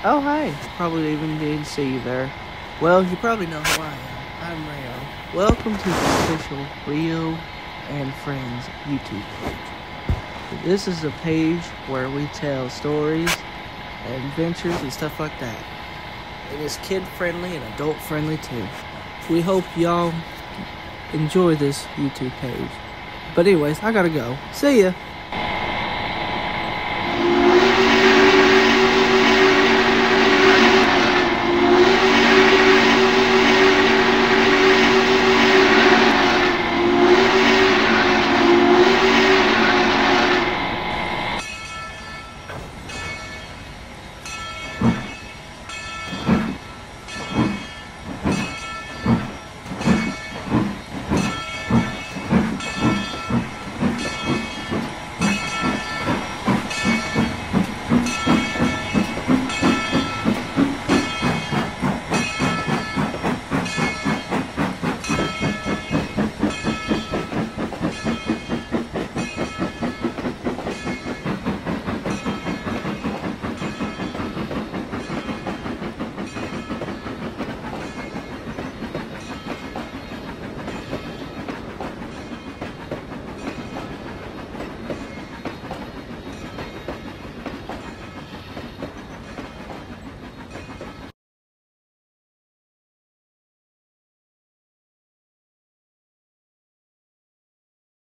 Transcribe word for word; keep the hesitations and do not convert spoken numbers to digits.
Oh, hi. Probably even didn't see you there. Well, you probably know who I am. I'm Rio. Welcome to the official Rio and Friends YouTube page. This is a page where we tell stories, adventures, and stuff like that. It is kid-friendly and adult-friendly, too. We hope y'all enjoy this YouTube page. But anyways, I gotta go. See ya.